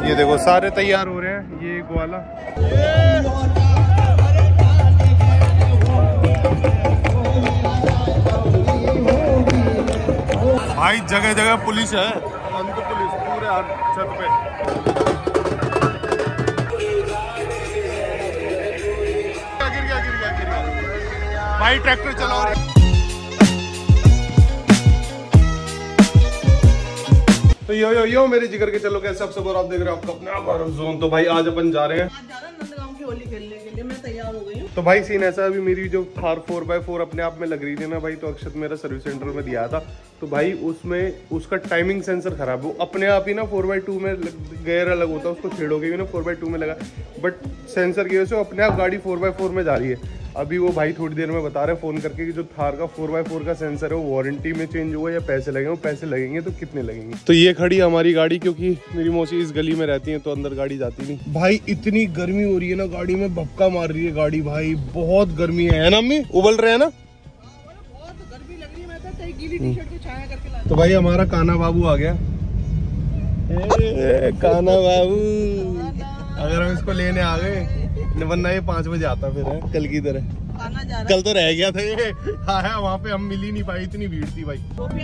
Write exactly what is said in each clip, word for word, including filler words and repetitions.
ये देखो सारे तैयार हो रहे हैं। ये ग्वाला भाई, जगह जगह पुलिस है, अंत पुलिस पूरे छत पे। गिर गया गिर गया गिर गया भाई, ट्रैक्टर चला रहे। तो यो यो यो मेरे जिगर के चलो कैसे आप सब, और आप देख रहे हो आपका अपना गौरव जोन। तो भाई आज अपन जा रहे हैं नंदगांव की होली खेलने के लिए। मैं तैयार हो गई हूँ। तो भाई सीन ऐसा, अभी मेरी जो थार फोर बाय फोर अपने आप में लग रही थी ना भाई, तो अक्षत मेरा सर्विस सेंटर में दिया था, तो भाई उसमें उसका टाइमिंग सेंसर खराब है। वो अपने आप ही ना फोर बाई टू में गेयर अलग होता है, उसको छेड़ोगे भी ना फोर बाई टू में लगा, बट सेंसर की वजह से अपने आप गाड़ी फोर बाई फोर में जा रही है। अभी वो भाई थोड़ी देर में बता रहे फोन करके कि जो थार का फोर बाई फोर का सेंसर है वो वारंटी में चेंज हुआ या पैसे लगेंगे। वो पैसे लगेंगे तो कितने लगेंगे। तो ये खड़ी हमारी गाड़ी, क्योंकि मेरी मौसी इस गली में रहती है तो अंदर गाड़ी जाती नहीं। भाई इतनी गर्मी हो रही है ना, गाड़ी में भपका मार रही है गाड़ी भाई, बहुत गर्मी है ना अम्मी, उबल रहे हैं ना, बहुत गर्मी लग रही है। मैं तो गीली टी-शर्ट को छाया करके ला। तो भाई हमारा काना बाबू आ गया। ए, काना बाबू, अगर हम इसको लेने आ गए वरना ये पाँच बजे आता फिर है कल की तरह। कल तो रह गया था ये, आया वहाँ पे हम मिल ही नहीं पाई, इतनी भीड़ थी भाई।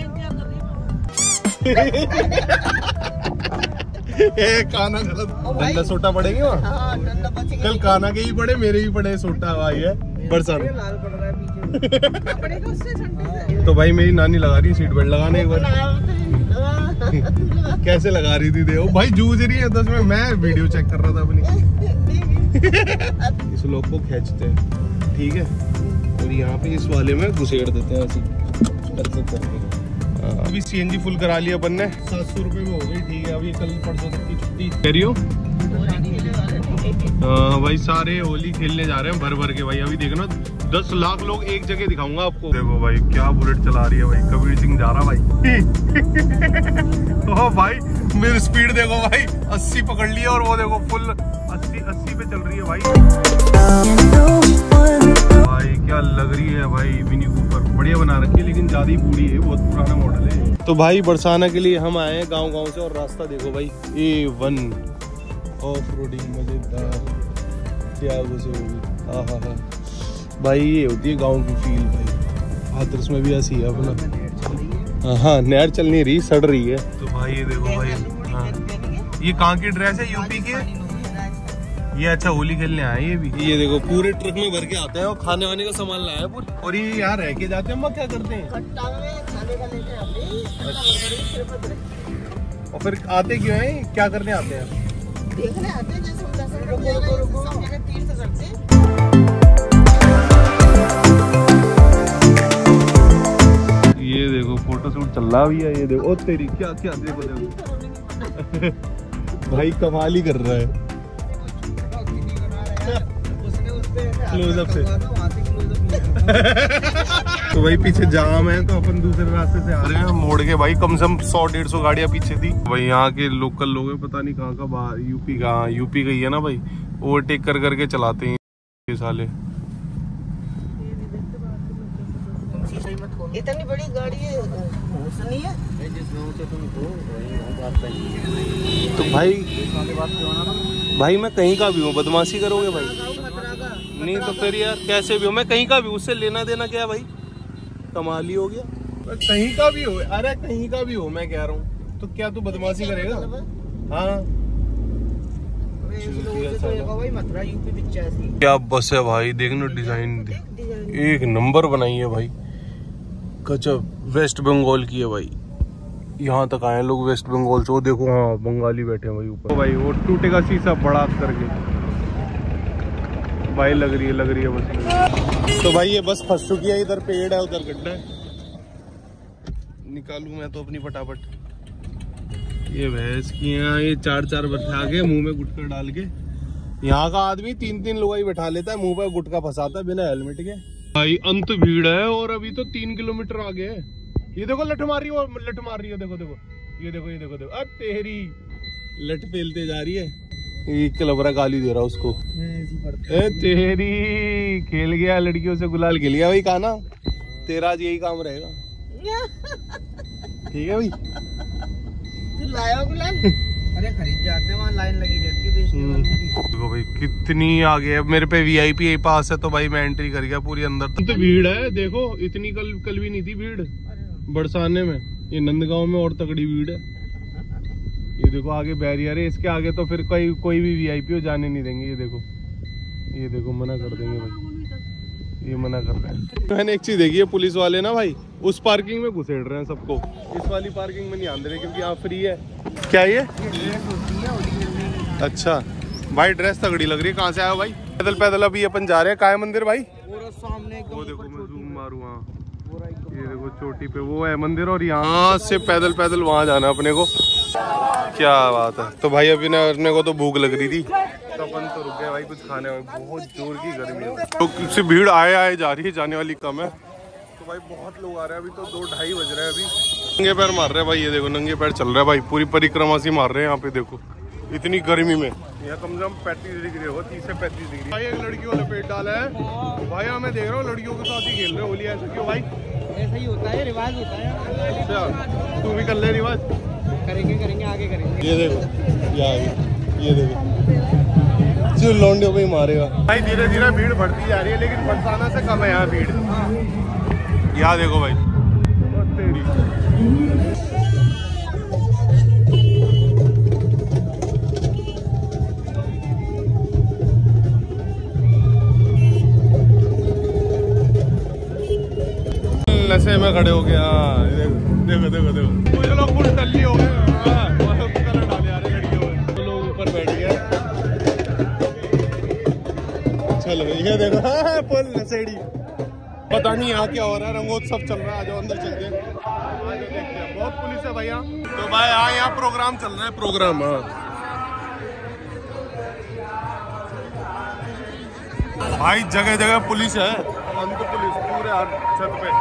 ए, काना गलत डंडा सोटा पड़ेंगे वहाँ। कल काना के ही पड़े, मेरे ही पड़े सोटा भाई है बरसात। तो भाई मेरी नानी लगा रही सीट बेल्ट लगाने एक बार। कैसे लगा रही थी देखो भाई, जूझ रही है दस में। मैं वीडियो चेक कर रहा था अपनी। इस लोग को खींचते हैं ठीक है, और यहाँ पे इस वाले में घुसेड़ देते हैं ऐसे करके करके। अभी सीएनजी फुल करा लिया अपन ने, सात सौ रुपये में हो गई ठीक है। अभी कल परसों तक की छुट्टी कह रही हो। हाँ भाई सारे होली खेलने जा रहे हैं भर भर के भाई। अभी देखना दस लाख लोग एक जगह दिखाऊंगा आपको। देखो भाई क्या बुलेट चला रही है भाई, कबीर सिंह जा रहा भाई। ओ भाई मेरी स्पीड देखो भाई, अस्सी पकड़ लिया और वो देखो फुल अस्सी अस्सी पे चल रही है भाई। भाई क्या लग रही है भाई मिनी कूपर, बढ़िया बना रखी है लेकिन ज्यादा ही बूढ़ी है, बहुत पुराना मॉडल है। तो भाई बरसाना के लिए हम आए हैं गाँव गाँव से, और रास्ता देखो भाई ए वन ऑफ रोडिंग मजेदार, क्या गुस्से होगी। हाँ हाँ हाँ भाई, ये होती है गांव की फील भाई। हाथरस में भी ऐसी है अपना। हाँ नहर चल नहीं रही, सड़ रही है। तो भाई ये देखो भाई, हाँ ये कहाँ की ड्रेस है, यूपी की है ये। अच्छा होली खेलने आए ये भी। ये देखो पूरे ट्रक में भर के आते हैं और खाने वाने का सामान लाया है पूरे। और ये यहाँ रह के जाते हैं, क्या करते हैं और फिर आते क्यों है, क्या करने आते हैं, देखने आते हैं। जैसे ये देखो फोटो शूट चल रहा भी है। ये देखो ओ तेरी क्या क्या, देखो देखो भाई कमाल ही कर रहा है। क्लोजअप से तो भाई पीछे जाम है, तो अपन दूसरे रास्ते से आ रहे हैं मोड़ के भाई। कम से कम सौ डेढ़ सौ गाड़ियां पीछे थी भाई। यहाँ के लोकल लोग हैं, पता नहीं कहाँ का बाहर, यूपी का, यूपी का ही है ना भाई। ओवरटेक कर करके चलाते हैं ये साले। इतनी बड़ी गाड़ी है, नहीं है तो भाई भाई मैं कहीं का भी हूँ, बदमाशी करोगे भाई? नहीं तो फिर यार कैसे भी हो, मैं कहीं का भी, उससे लेना देना क्या है भाई, कमाल ही हो गया। कहीं का भी हो, अरे कहीं का भी हो मैं कह रहा हूँ, तो क्या तू बदमाशी करेगा? हाँ क्या बस है भाई, देखना डिजाइन एक नंबर बनाई है भाई, गजब। वेस्ट बंगाल की है भाई, यहाँ तक आए लोग वेस्ट बंगाल से। वो देखो हाँ बंगाली बैठे हैं भाई ऊपर। भाई वो टूटेगा शीशा बड़ा करके भाई, लग रही है लग रही है बस। तो भाई ये बस फंस चुकी है, इधर पेड़ है उधर गड्ढा है। निकालूं मैं तो अपनी फटाफट। ये भैंस की यहाँ ये चार चार बैठा के मुंह में गुटका डाल के, यहाँ का आदमी तीन तीन लोग ही बैठा लेता है, मुंह पे गुटका फंसाता है बिना हेलमेट के भाई। अंत भीड़ है और अभी तो तीन किलोमीटर आगे है। ये देखो लठ मार रही है, लठ मार रही है, देखो देखो ये देखो ये देखो देखो, अब तेरी लठ पेलते जा रही है। ये क्लबरा गाली दे रहा उसको, ए तेरी खेल गया लड़कियों से गुलाल खेल गया भाई। काना तेरा आज यही काम रहेगा, ठीक है भाई। तू लाया गुलाल? अरे खरीद जाते हैं, वहाँ लाइन लगी रहती है बेचने वालों की। देखो भाई कितनी आगे है, मेरे पे वीआईपी पास है तो भाई मैं एंट्री कर गया पूरी अंदर। तो भीड़ है देखो, इतनी कल कल भी नहीं थी भीड़ बरसाने में। ये नंदगांव में और तगड़ी भीड़ है। ये देखो आगे बैरियर है, इसके आगे तो फिर कोई कोई भी वीआईपी हो जाने नहीं देंगे। ये देखो ये देखो मना कर देंगे भाई, ये मना कर रहे हैं। मैंने एक चीज देखी है, पुलिस वाले ना भाई उस पार्किंग में घुसेड़ रहे हैं सबको, इस वाली पार्किंग में नहीं आने रहे क्योंकि यहाँ फ्री है। क्या ये अच्छा भाई ड्रेस तगड़ी लग रही है। कहाँ से आया भाई? पैदल पैदल अभी अपन जा रहे हैं। काय मंदिर भाई? सामने वो देखो मैं जूम मारूँ, हाँ ये देखो चोटी पे वो है मंदिर, और यहाँ से पैदल पैदल वहाँ जाना अपने को। क्या बात है। तो भाई अभी ना अपने को तो भूख लग रही थी तो अपन तो रुक गए भाई कुछ खाने में। बहुत जोर की गर्मी है तो किसी भीड़ आए आए जा रही है, जाने वाली कम है। तो भाई बहुत लोग आ रहे हैं। अभी तो दो ढाई बज रहे हैं। अभी नंगे पैर मार रहे हैं भाई। ये देखो नंगे पैर चल रहा है भाई, पूरी परिक्रमा से मार रहे हैं यहाँ पे। देखो इतनी गर्मी में यहाँ कम से कम पैंतीस डिग्री हो, तीस से पैंतीस डिग्री। भाई एक लड़की वाला पेट डाला है भाई। हाँ मैं देख रहा हूँ लड़कियों के साथ ही खेल रहे हैं होली। ऐसा क्यों भाई? ऐसा ही होता है, रिवाज होता है। अच्छा तू भी कर ले रिवाज? करेंगे करेंगे आगे करेंगे। ये देखो ये आगे, ये देखो जो लौंडे को ही मारेगा भाई। धीरे धीरे भीड़ बढ़ती जा रही है लेकिन बरसाना से कम है यहाँ भीड़। यहाँ देखो भाई तेरी नशे में खड़े हो गया। देखो देखो देखो कुछ लोग फुल टल्ली हो गए, कलर डाले आ रहे लड़कियों में। तो लोग ऊपर बैठ गए। चलो ये देखो फुल नशेड़ी। पता नहीं यहाँ क्या हो रहा है, रंगोत्सव चल रहा है। आज अंदर चलते हैं, आज देखते हैं। बहुत पुलिस है भैया। तो भाई हाँ यहाँ प्रोग्राम चल रहा है, प्रोग्राम। हाँ भाई जगह जगह पुलिस है, अंत पुलिस पूरे छत पे।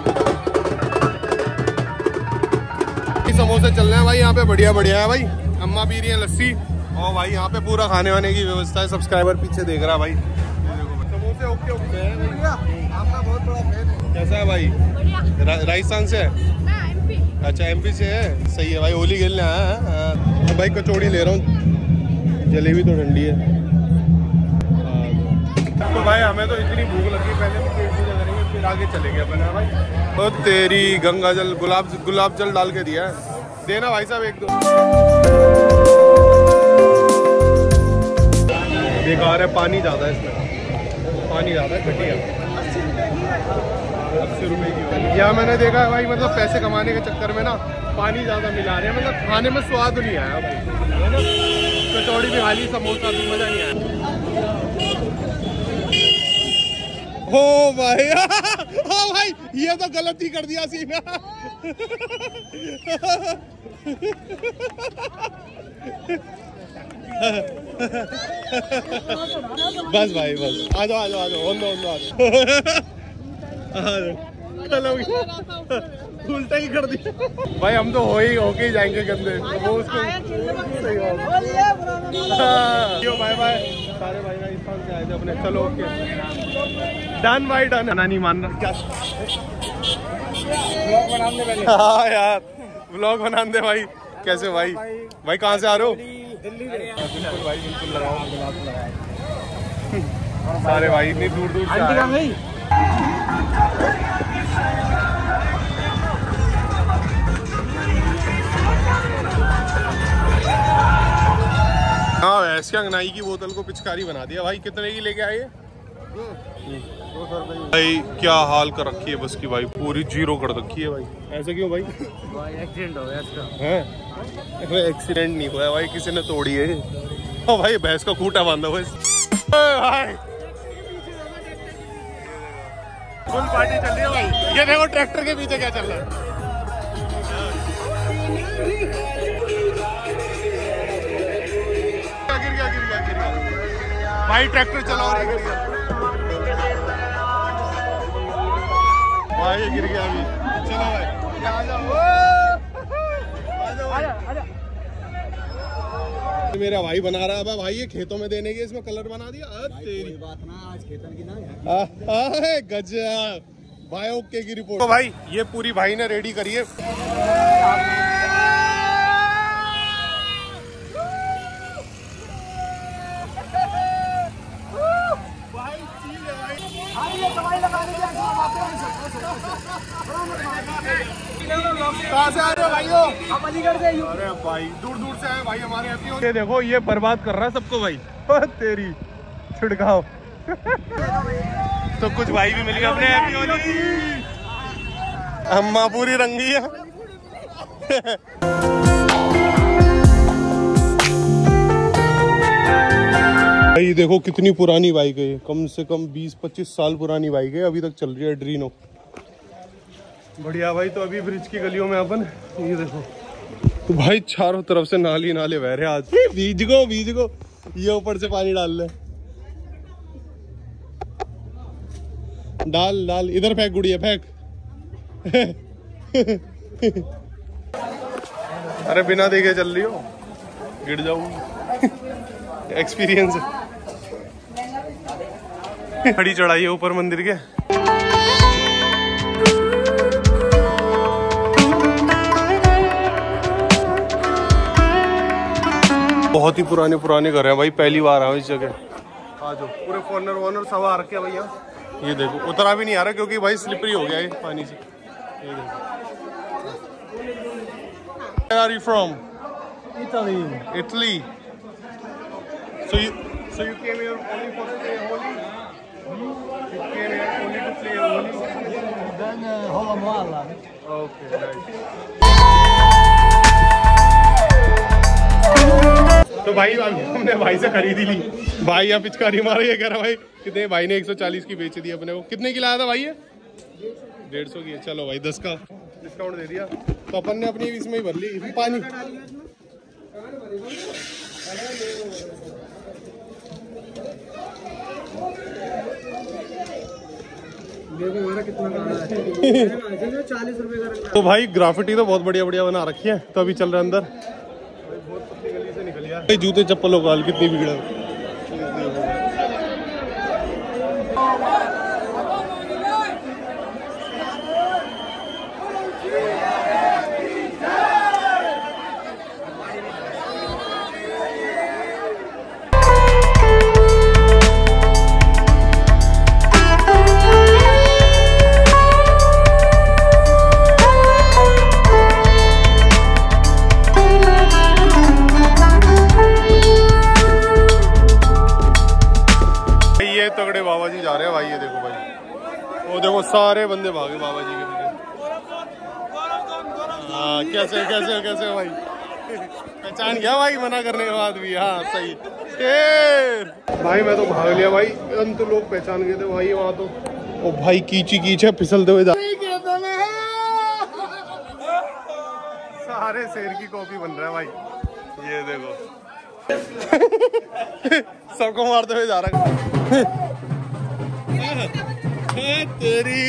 समोसे चल रहे हैं भाई यहाँ पे, बढ़िया बढ़िया है भाई। अम्मा पी रही है लस्सी, और भाई यहाँ पे पूरा खाने वाने की व्यवस्था है। सब्सक्राइबर पीछे देख रहा है भाई। समोसे ओके ओके हैं। आपका बहुत बड़ा फैन है। कैसा है भाई? रा, राजस्थान से है? अच्छा एमपी से है, सही है भाई। होली खेलने आया है। तो भाई कचौड़ी ले रहा हूँ, जलेबी तो ठंडी है। तो भाई हमें तो इतनी भूख लगी, पहले भी पेट पूजा करेंगे फिर आगे चलेंगे अपन भाई। तो तेरी गंगा जल गुलाब गुलाब जल डाल के दिया है, देना भाई साहब एक दो। बेकार है, पानी ज्यादा है इसमें, पानी ज्यादा है। घटिया अस्सी रुपए की। या मैंने देखा है भाई, मतलब पैसे कमाने के चक्कर में ना पानी ज्यादा मिला रहे हैं, मतलब खाने में स्वाद नहीं आया भाई, है ना। कचौड़ी भी खाली, समोसा भी मजा नहीं आया। हो भाई हाँ भाई ये तो गलती कर दिया सीना। बस भाई बस, आ जाओ आ जाओ आ जाओ, ऑन दो ऑन दो आ जाओ। उल्टा ही कर दिया भाई। हम तो हो ही होके ही जाएंगे गंदे, वो उसको सही हो। बाय बाय सारे भाई राजस्थान से आए थे अपने। चलो ओके डन भाई डन। ना नहीं मान रहा क्या? व्लॉग बना दे पहले। हाँ यार व्लॉग बना दे भाई। कैसे भाई? भाई कहाँ से आ रहे हो? दिल्ली। बिल्कुल भाई बिल्कुल लगाओ। सारे भाई इतनी दूर दूर से आए। हाँ ऐसे अंगनाई की बोतल को पिचकारी बना दिया भाई। कितने की लेके आए? दो सौ रुपए। भाई क्या हाल कर रखी है बस की भाई, पूरी जीरो कर रखी है भाई। ऐसे क्यों भाई? भाई एक्सीडेंट हो गया इसका। है एक्सीडेंट नहीं हुआ भाई, किसी ने तोड़ी है। ओ भाई भैंस का खूंटा बांधा हुआ भाई। फुल पार्टी चल रही है भाई। ये देखो ट्रैक्टर के पीछे क्या चल रहा है। गिर गया गिर गया गिर गया भाई। ट्रैक्टर चला रहा है, गिर गया भाई, ये गिर गया अभी। चलो भाई आ जाओ आ जाओ। मेरा भाई बना रहा है भाई, ये खेतों में देने के, इसमें कलर बना दिया। तेरी बात ना, आज खेतन की ना गजब भाई। ओके की रिपोर्ट। तो भाई ये पूरी भाई ने रेडी करी है। कहाँ से आ रहे हो भाइयों? हम अलीगढ़ से। अरे भाई दूर दूर से आए भाई हमारे यहाँ। ये देखो ये बर्बाद कर रहा है सबको भाई। तेरी छिड़काओ। तो कुछ भाई भी मिल गए अपने हैप्पी होली। अम्मा पूरी रंगी है। भाई देखो कितनी पुरानी बाइक है, कम से कम बीस पच्चीस साल पुरानी बाइक है, अभी तक चल रही है ड्रीनो। बढ़िया भाई। तो अभी ब्रिज की गलियों में अपन ये देखो, तो भाई चारों तरफ से नाली नाले बह रहे हैं। आज बीज को बीज को ये ऊपर से पानी डाल ले, डाल डाल इधर फेंक गुड़िया फेंक। अरे बिना देखे चल रही हो, गिर जाऊंगी। एक्सपीरियंस है। खड़ी चढ़ाई है ऊपर मंदिर के। बहुत ही पुराने पुराने घर हैं भाई, पहली बार आया इस जगह। आ जाओ, पूरे फॉर्नर वॉर्नर सब आ रखे भैया। ये देखो उतरा भी नहीं आ रहा क्योंकि भाई स्लिपरी हो गया है पानी से। ये देखो। Where are you from? Italy. Italy. So you so you came here only for play Holi? You came here only to play Holi? Then uh, Hola Moala. Okay, nice. तो भाई हमने भाई से खरीदी ली। भाई यहाँ पिचकारी मारा, ये कह रहा भाई कितने, भाई ने एक सौ चालीस की बेच दी अपने को। कितने की लाया था भाई ये? डेढ़ सौ की। चलो भाई दस का डिस्काउंट दे दिया, तो अपन ने अपनी इसमें ही भर ली। इसमें पानी चालीस रुपए का। तो भाई ग्राफिटी तो बहुत बढ़िया बढ़िया बना रखी है। तो अभी चल रहे अंदर। बहुत पतली गली से निकल गया। जूते चप्पलों का हाल कितनी बिगड़ा। तगड़े बाबा जी जा रहे हैं भाई। ये देखो भाई, वो देखो सारे बंदे भागे बाबा जी के पीछे। हाँ कैसे कैसे कैसे भाई पहचान गया भाई, मना करने के बाद भी। हाँ सही शेर भाई। मैं तो भाग लिया भाई, अंत लोग पहचान गए थे भाई वहाँ तो। ओ भाई कीची कीच है, फिसलते हुए जा। सारे शेर की कॉपी बन रहा है भाई। ये देखो सबको मारते हुए जा रहा है। तेरी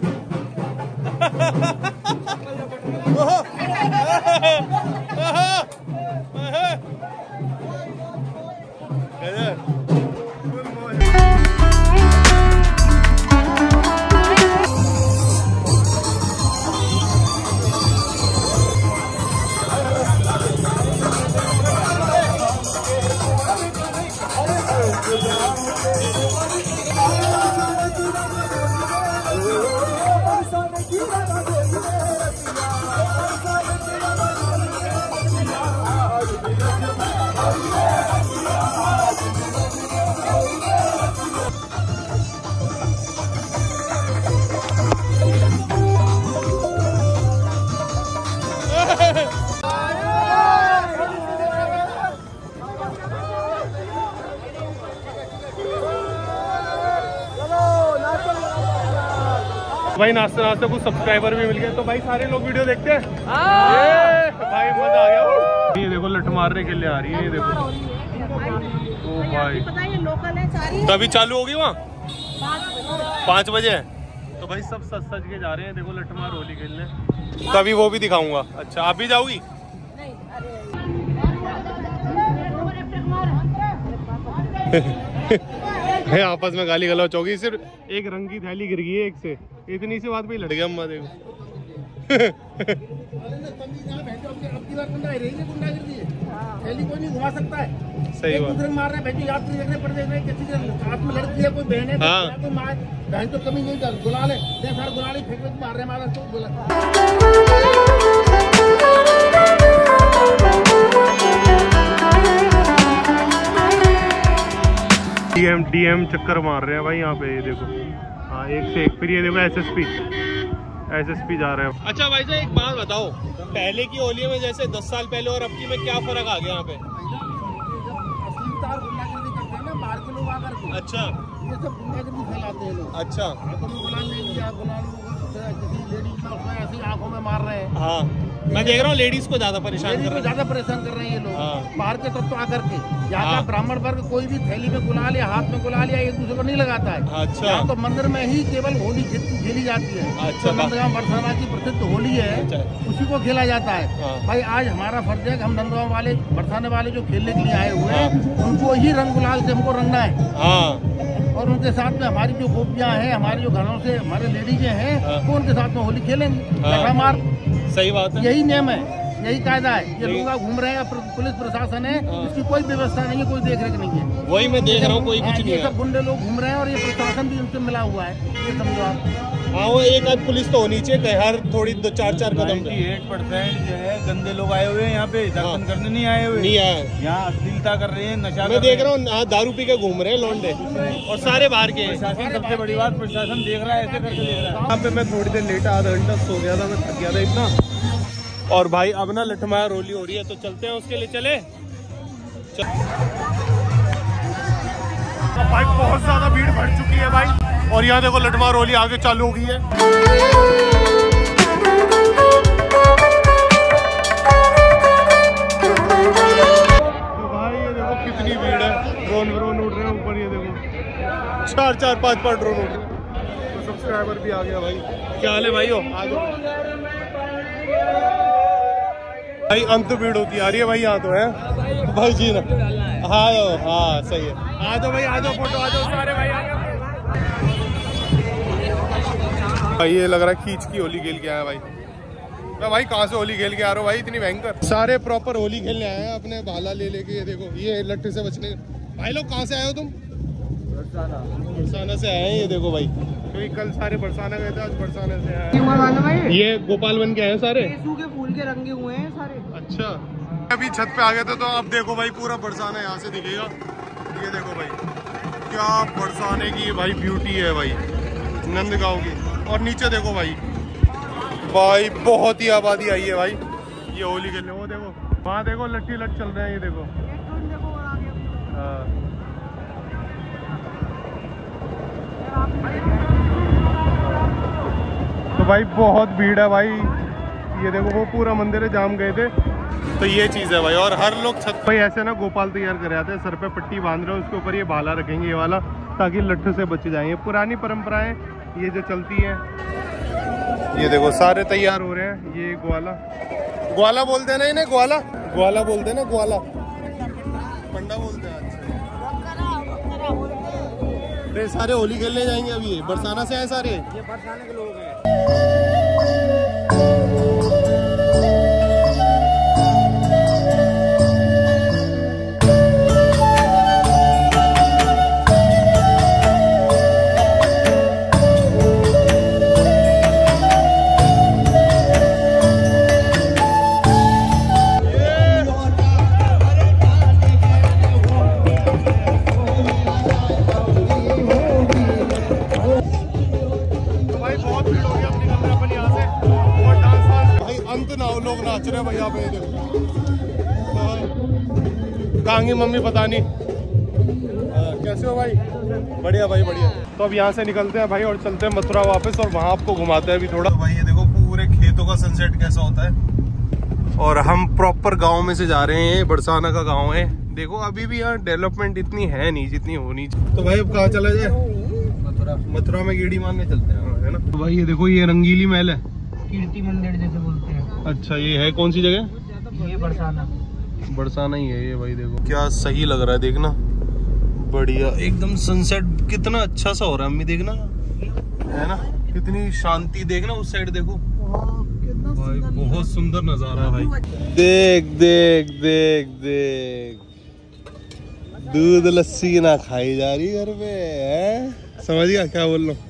भाई नाश्ते नाश्ते कुछ सब्सक्राइबर भी मिल गए। तो भाई सारे लोग वीडियो देखते हैं। भाई मजा आ गया। ये देखो लट मारने के लिए आ रही है। ये देखो तो भाई पता है ये लोकल है सारी। तो अभी चालू होगी वहाँ पाँच बजे। तो भाई सब सज सज के जा रहे हैं। देखो लट मार होली खेलने। तो अभी वो भी दिखाऊंगा। अच्छा आप भी जाओगी? है आपस में गाली गलौच होगी। सिर्फ एक रंग की थैली गिर गई है एक से, इतनी सी बात पे लड़ गया अम्मा। देखो थैली कोई नहीं घुमा सकता है। सही बात। दूसरे मार रहे हैं यात्री देखने पड़ रहे किसी के साथ में लड़की है, कोई बहन है, हाँ। तो मार बहन तो कमी नहीं, गुलाल है, गुलाल ही फेंक मार रहे मारा तो डीएम डीएम चक्कर मार रहे हैं भाई यहाँ पे, ये देखो। हाँ एक से एक। फिर ये देखो एसएसपी एसएसपी जा रहे हैं। अच्छा भाई साहब एक बात बताओ, पहले की होली में जैसे दस साल पहले और अब की में क्या फर्क आ गया यहाँ पे? बाहर के लोग आकर के अच्छा ये सब गुंडागर्दी फैलाते हैं लोग। अच्छा गुलाल ले लिया, गुलाल किसी लेडीज को ऐसे आंखों में मार रहे हैं। हाँ मैं देख रहा हूँ लेडीज को ज्यादा परेशान कर रहे हैं, ज्यादा परेशान कर रहे हैं ये लोग। हाँ। बाहर के तत्व आकर के यहाँ हाँ। का ब्राह्मण वर्ग कोई भी थैली में गुलाल या हाथ में गुलाल या एक दूसरे को नहीं लगाता है। अच्छा यहाँ तो मंदिर में ही केवल होली खेली जाती है। अच्छा नंदगांव बरसाना की प्रसिद्ध होली है, उसी को खेला जाता है। भाई आज हमारा फर्ज है कि हम नंदगांव वाले बरसाने वाले जो खेलने के लिए आए हुए हैं उनको ही रंग गुलाल से हमको रंगना है। और उनके साथ में हमारी जो गोपियाँ हैं, हमारे जो घरों से हमारे लेडीज हैं, वो उनके साथ में होली खेलेंगे। लगा मार। सही बात है, यही नियम है, यही कायदा है। ये लोग घूम रहे हैं, पुलिस प्रशासन है, इसकी कोई व्यवस्था नहीं है, कोई देख रेख नहीं है। वही मैं देख रहा हूँ, कोई कुछ नहीं है। ये सब गुंडे लोग घूम रहे हैं और ये प्रशासन भी उनसे मिला हुआ है, ये समझो आप। हाँ वो एक आध पुलिस तो होनी चाहिए हर थोड़ी दो चार चार कदम पे। एट परसेंट जो है गंदे लोग आए हुए हैं यहाँ पे, दर्शन करने नहीं आए हुए। नहीं आए, यहाँ अश्लीलता कर रहे हैं, नशा मैं देख रहा हूँ दारू पी के घूम रहे हैं लौंडे, और सारे बाहर के। प्रशासन सबसे बड़ी बात, प्रशासन देख रहा है, ऐसे करके देख रहा है। यहाँ पे मैं थोड़ी देर लेटा, आधा घंटा सो गया था, मैं थक गया था इतना। और भाई अब ना लठमार होली हो रही है तो चलते हैं उसके लिए। चले चल। भाई बहुत ज्यादा भीड़ बढ़ चुकी है भाई, और यहाँ देखो लठमार होली आगे चालू हो गई है। तो भाई ये देखो कितनी भीड़ है, ड्रोन व्रोन उड़ रहे हैं ऊपर, ये देखो चार चार पांच पांच ड्रोन उड़ रहे हैं। तो सब्सक्राइबर भी आ गया भाई। क्या हाल है भाई? हो आ जाओ भाई, अंत भीड़ होती आ रही है भाई यहाँ तो है भाई जी ना। हाँ हाँ सही है, आ जाओ भाई, आ जाओ फोटो, आ जाओ सारे भाई आ जाओ भाई। ये लग रहा है खींच की होली खेल के आया भाई। मैं भाई कहाँ से होली खेल के आ रहा हूँ भाई, इतनी भयंकर। सारे प्रॉपर होली खेलने आए हैं अपने भाला ले लेके। ये देखो ये लट्ठे से बचने। भाई लोग कहाँ से आए हो तुम? बरसाना। बरसाना से आए हैं, ये देखो भाई। क्योंकि कल सारे बरसाना गए थे, आज बरसाने से आए। ये गोपाल बन के आए सारे, के फूल के रंगे हुए हैं सारे। अच्छा अभी छत पे आ गए थे तो अब देखो भाई पूरा बरसाना यहाँ से दिखेगा। ये देखो भाई क्या बरसाने की भाई ब्यूटी है भाई नंदगांव की। और नीचे देखो भाई, भाई बहुत ही आबादी आई है भाई ये होली खेलने। वो देखो वहाँ देखो लट्ठी लट चल रहे हैं, ये देखो। हाँ तो भाई बहुत भीड़ है भाई। ये देखो वो पूरा मंदिर है, जाम गए थे। तो ये चीज़ है भाई। और हर लोग छत भाई ऐसे ना गोपाल तैयार कर आते हैं, सर पे पट्टी बांध रहे हो, उसके ऊपर ये भाला रखेंगे ये वाला, ताकि लट्ठे से बच जाएं। ये पुरानी परंपराएं ये जो चलती है। ये देखो सारे तैयार हो रहे हैं। ये ग्वाला, ग्वाला बोलते हैं ना इन्हें, ग्वाला ग्वाला बोलते हैं ना, ग्वाला पंडा बोलते हैं। अच्छा सारे होली खेलने जाएंगे अभी। बरसाना से आए सारे, ये बरसाने के लोग हैं। लोग नाच रहे हैं भाई यहाँ पे। देखो कहाँ की मम्मी पता नहीं। आ, कैसे हो भाई? बढ़िया भाई बढ़िया। तो अब यहाँ से निकलते हैं भाई और चलते हैं मथुरा वापस, और वहाँ आपको घुमाते हैं अभी थोड़ा। भाई ये देखो पूरे खेतों का सनसेट कैसा होता है। और हम प्रॉपर गांव में से जा रहे हैं, बरसाना का गांव है। देखो अभी भी यहाँ डेवलपमेंट इतनी है नहीं जितनी होनी चाहिए। तो भाई अब कहाँ चला जाए? मथुरा। मथुरा में गेड़ी मारने चलते हैं, है ना। तो भाई ये देखो ये रंगीली महल है, कीर्ति मंदिर जैसे बोलते हैं। अच्छा ये है कौन सी जगह? ये बरसाना। बरसाना ही है ये भाई। देखो क्या सही लग रहा है, देखना बढ़िया एकदम सनसेट कितना अच्छा सा हो रहा है। अम्मी देखना है ना, कितनी शांति। देखना उस साइड देखो भाई, बहुत सुंदर नजारा है भाई। देख देख देख देख दूध लस्सी ना खाई जा रही घर पे है। समझ गया क्या बोल रहा हूँ?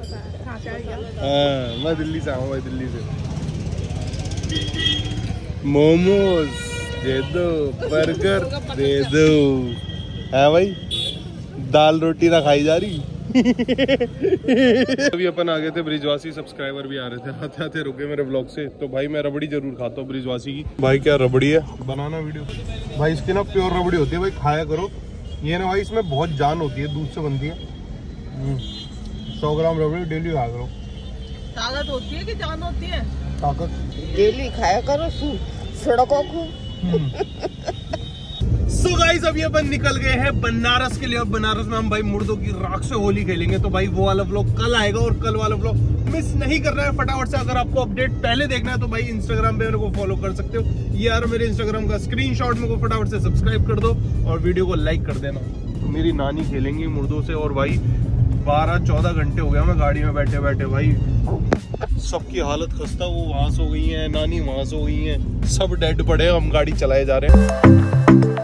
हाँ मैं दिल्ली से आऊँ भाई, दिल्ली से। मोमोज दे दो, बर्गर दे दो, है भाई दाल रोटी ना खाई जा रही। अभी अपन आ गए थे ब्रिजवासी, सब्सक्राइबर भी आ रहे थे, आते आते रुके मेरे ब्लॉग से। तो भाई मैं रबड़ी जरूर खाता हूँ ब्रिजवासी की। भाई क्या रबड़ी है, बनाना वीडियो। भाई इसकी ना प्योर रबड़ी होती है भाई, खाया करो। ये ना भाई इसमें बहुत जान होती है, दूध से बनती है। सौ ग्राम रबड़ी डेली खाया करो। ताकत होती है कि जान होती है? ताकत डेली खाया करो सड़कों को। सो गाइस अभी अपन निकल गए हैं बनारस के लिए, और बनारस में हम भाई मुर्दों की राख से होली खेलेंगे। तो भाई वो वाला व्लॉग कल आएगा, और कल वाला व्लॉग मिस नहीं करना है फटाफट से। अगर आपको अपडेट पहले देखना है तो भाई इंस्टाग्राम पे मेरे को फॉलो कर सकते हो। ये यार मेरे इंस्टाग्राम का स्क्रीनशॉट मेरे को फटाफट से सब्सक्राइब कर दो और वीडियो को लाइक कर देना। तो मेरी नानी खेलेंगी मुर्दों से, और भाई बारह चौदह घंटे हो गया मैं गाड़ी में बैठे बैठे। भाई सबकी हालत खस्ता, वो वहां सो गई है, नानी वहां सो गई है, सब डेड पड़े, हम गाड़ी चलाए जा रहे हैं।